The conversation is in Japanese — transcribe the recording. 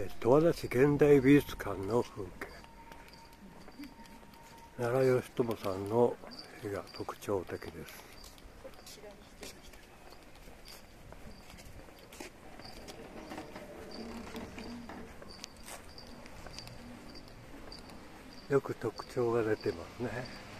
十和田市現代美術館の風景。奈良義朝さんの絵が特徴的です。よく特徴が出てますね。